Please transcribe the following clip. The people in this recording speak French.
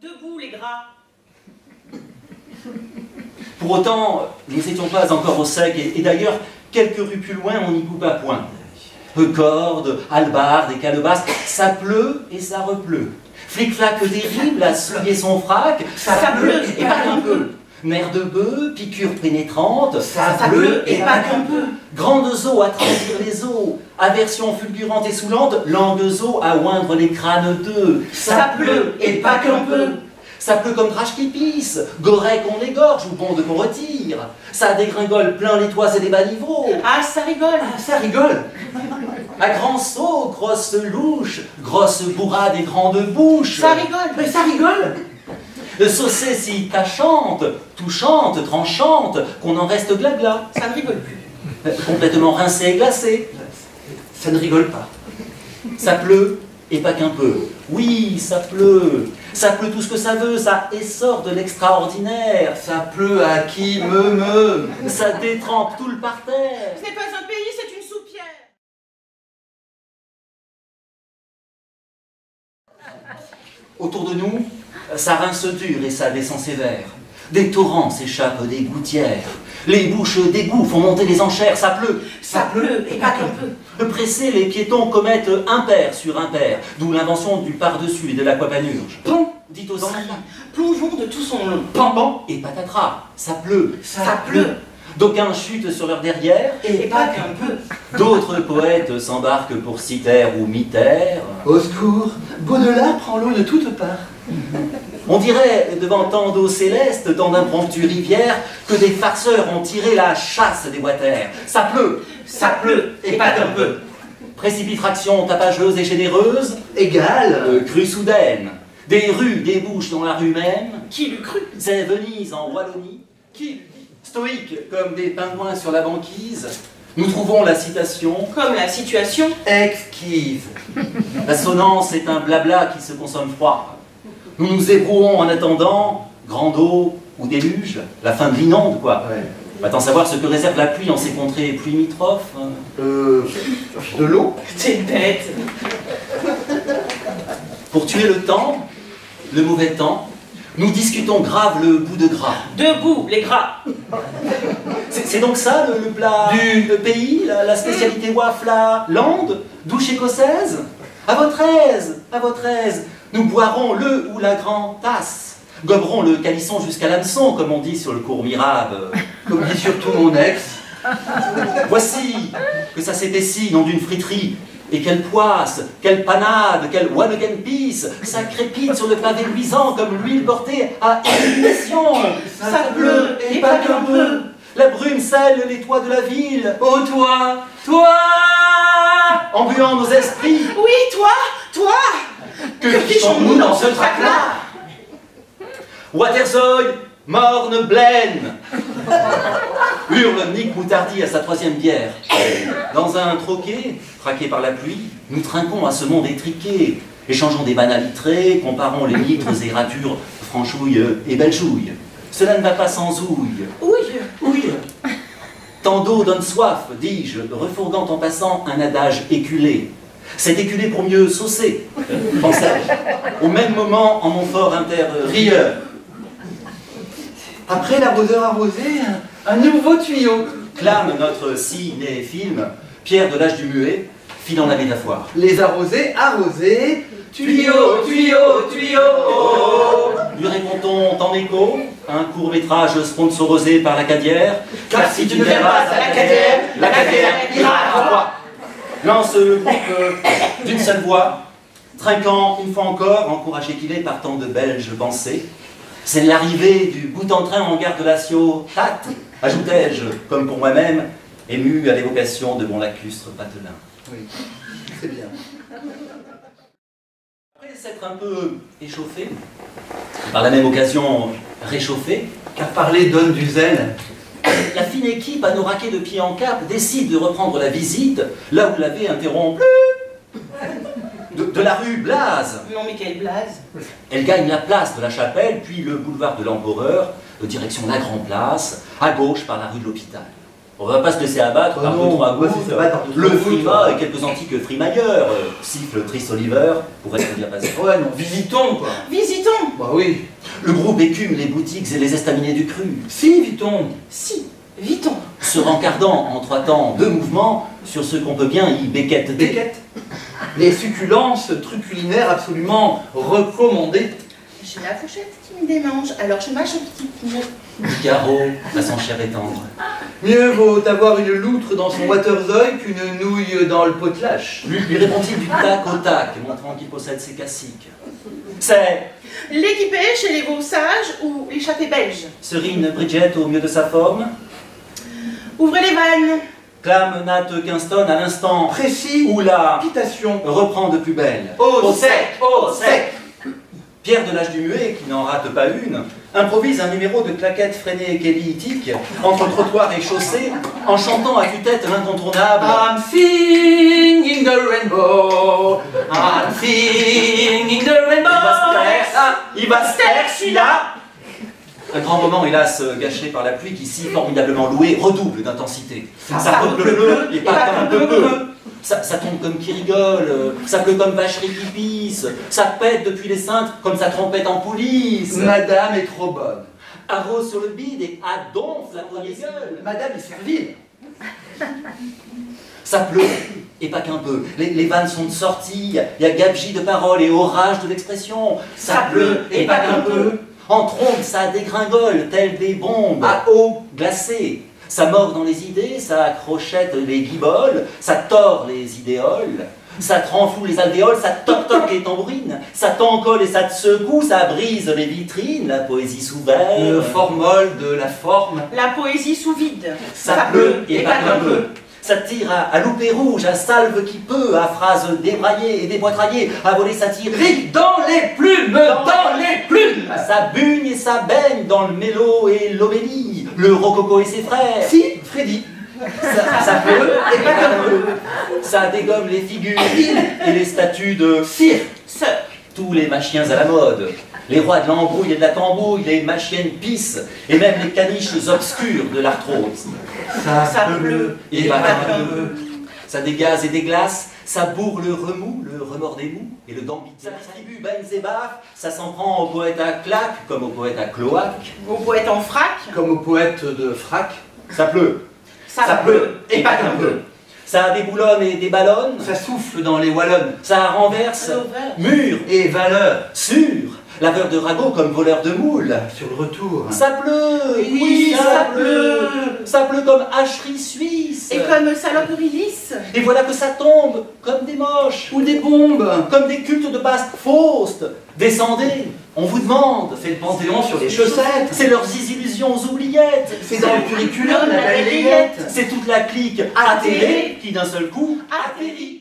Debout, les gras. Pour autant, nous n'étions pas encore au sec, et d'ailleurs, quelques rues plus loin, on n'y coupe à point. Cordes, hallebardes et calebasses, ça pleut et ça repleut. Flic-flac terrible à souiller son frac, ça pleut et pas qu'un peu. Mère de bœuf, piqûre pénétrante, ça pleut et pas qu'un peu. Grandes eaux à trahir les eaux, aversion fulgurante et saoulante, langues eaux à oindre les crânes d'eux. Ça pleut et pas qu'un peu. Ça pleut comme drache qui pisse, gorée qu'on égorge ou bonde qu'on retire. Ça dégringole plein les toits et les bas-niveaux. Ah, ça rigole. Ah, ça rigole. À grands sauts, grosses louches, grosses bourrades et grandes bouches. Ça rigole. Mais ça rigole. Saucée si tachante, touchante, tranchante, qu'on en reste glagla. Ça ne rigole plus. Complètement rincé et glacé. Ça ne rigole pas. Ça pleut et pas qu'un peu. Oui, ça pleut. Ça pleut tout ce que ça veut, ça essore de l'extraordinaire. Ça pleut à qui me. Ça détrempe tout le parterre. Ce n'est pas un pays, c'est une soupière. Autour de nous, ça rince dur et ça descend sévère. Des torrents s'échappent des gouttières. Les bouches d'égout font monter les enchères. Ça pleut et pas qu'un peu. Pressés, les piétons commettent impair sur impair, d'où l'invention du par-dessus et de l'aquapanurge. Plomb, dit aux enfants. Plongeons de tout son long. Pampan et patatras. Ça pleut. D'aucuns chutent sur leur derrière, Et pas qu'un peu. D'autres poètes s'embarquent pour citer ou mitère. Au secours, Baudelaire prend l'eau de toutes parts. On dirait, devant tant d'eau céleste, dans d'impromptues rivières, que des farceurs ont tiré la chasse des water. Ça pleut, et pas qu'un peu. Précipitation tapageuse et généreuse, Égal. crue soudaine. Des rues débouchent dans la rue même. Qui l'eût cru? C'est Venise en Wallonie. Qui, stoïque comme des pingouins sur la banquise, nous trouvons la citation Comme la situation. exquise. L'assonance est un blabla qui se consomme froid. Nous nous ébrouons en attendant, grande eau ou déluge, la fin de l'inonde, quoi. Ouais. Va-t-en savoir ce que réserve la pluie en ces contrées limitrophes. De l'eau. T'es bête. Pour tuer le temps, le mauvais temps, nous discutons grave le bout de gras. Debout, les gras. C'est donc ça le plat du pays, la spécialité waffle à lande, douche écossaise? À votre aise, nous boirons le ou la grande tasse, goberons le calisson jusqu'à l'hameçon, comme on dit sur le cours Mirabe. Comme dit surtout mon ex. Voici que ça s'épaissit, nom d'une friterie, et quelle poisse, quelle panade, quelle one again piece, ça crépite sur le pavé luisant comme l'huile portée à ébullition. Ça pleut, et pas qu'un peu. La brume scelle les toits de la ville. Ô toi, Embuant nos esprits, oui, toi. que fichons-nous dans ce trac-là? Waterzoy, morne blaine, hurle Nick Moutardi à sa troisième bière. Dans un troquet, traqué par la pluie, nous trinquons à ce monde étriqué, échangeons des banalitrés, comparons les litres et ratures, franchouilles et belchouilles. Cela ne va pas sans ouille. Oui. Tant d'eau donne soif, dis-je, refourguant en passant un adage éculé. C'est éculé pour mieux saucer, pensais-je, au même moment en mon fort rieur. Après l'arroseur arrosé, un nouveau tuyau. Clame notre ciné-film, Pierre de l'âge du muet, filant la métaphore. Les arrosés, arrosés. Tuyau. Lui répondons en écho, un court-métrage sponsorisé par l'Acadière. Car si tu ne viens pas à l'Acadière ira à toi. Lance le groupe d'une seule voix, trinquant une fois encore, encouragé qu'il est par tant de belges pensées. C'est l'arrivée du bout en train en gare de Lazio, hâte, ajoutai-je, comme pour moi-même, ému à l'évocation de mon lacustre patelin. Oui, c'est bien. Après s'être un peu échauffé, par la même occasion réchauffé, Car parler donne du zèle. la fine équipe à nos raquets de pied en cap décide de reprendre la visite là où l'avait interrompu de la rue Blase. Non, mais quelle blase. Elle gagne la place de la Chapelle, puis le boulevard de l'Empereur, direction la Grand Place, à gauche par la rue de l'Hôpital. On ne va pas se laisser abattre Oh par non, deux, trois ouais, gouttes, c'est pas par deux, le trois gouttes, Frima ouais. et quelques antiques frimailleurs, siffle Tris Oliver, pour être diapason. Ouais, non, visitons, quoi. Visitons. Bah oui. Le groupe écume les boutiques et les estaminets du cru, Si, Vuitton. Si, Vuitton. se rencardant en 3 temps 2 mouvements sur ce qu'on peut bien y béquetter. Beckett. Les succulences, trucs culinaires absolument recommandés. J'ai la fourchette qui me démange, alors je mâche un petit peu. Picaro, à son cher et tendre. Mieux vaut avoir une loutre dans son waterzooi qu'une nouille dans le potelage. Lui répond-il du tac au tac, montrant qu'il possède ses caciques. C'est L'équipé chez les veaux sages ou l'échappée belge. Serine Bridget au mieux de sa forme. Ouvrez les vannes. Clame Nat Kingston à l'instant Précis. où la Pitation. reprend de plus belle. Au sec, au sec. Pierre de l'âge du muet, qui n'en rate pas une, improvise un numéro de claquettes freinées kellyitiques entre trottoir et chaussée, en chantant à tue-tête l'incontournable. I'm singing the rainbow. I'm singing the rainbow. Il va se taire, celui-là. Un grand moment, hélas, gâché par la pluie qui, si formidablement louée, redouble d'intensité. Ça pleut et pas qu'un peu. Ça tombe comme qui rigole, ça pleut comme vacherie qui pisse, ça pète depuis les cintres comme sa trompette en police. Madame est trop bonne. Arrose sur le bide et adonfle la poignée gueule. Madame est servile. Ça pleut, et pas qu'un peu. Les vannes sont de sortie, il y a gabegie de paroles et orage de l'expression. Ça pleut, et pas qu'un peu. En trombe, ça dégringole, telles des bombes à eau glacée. Ça mord dans les idées, ça accrochette les guiboles, ça tord les idéoles, ça te renfloue les alvéoles, ça toc-toc les tambourines, ça t'encolle et ça te secoue, ça brise les vitrines, la poésie sous verre. Le formol de la forme. La poésie sous vide. Ça pleut et pas qu'un peu. Ça tire à louper rouge, à salve qui peut, à phrases débraillées et déboîtraillées, à voler satirique Dans les plumes, dans les plumes. Ça bugne et ça baigne dans le mélo et l'obélie, le rococo et ses frères. Si, Freddy. Ça pleut et pas qu'un peu. Ça dégomme les figurines et les statues de Cire. Ce. tous les machiens à la mode. Les rois de l'embrouille et de la tambouille, les machiennes pisses, et même les caniches obscures de l'arthrose. Ça pleut et pas qu'un peu. Ça dégaze et déglace, ça bourre le remous, le remords des mous, et le gambit. Ça distribue bains et baffes, ça s'en prend au poète à claque, comme au poète à cloaque. Au poète en frac. Comme au poète de frac. Ça pleut. Ça pleut, et pas qu'un peu. Ça déboulonne et déballonne, Ça souffle dans les wallonnes. ça renverse, L'over. mûr, Et valeur. sûr, laveur de ragots comme voleur de moules. Sur le retour. Ça pleut, Oui, ça pleut. Ça pleut comme hacherie suisse. Et comme saloperie lisse. Et voilà que ça tombe comme des moches, Ou des bombes. comme des cultes de Basque Faust. Descendez, on vous demande. C'est le panthéon sur les chaussettes. C'est leurs illusions oubliettes. C'est dans le curriculum la belle layette. C'est toute la clique atterrée qui d'un seul coup atterrit.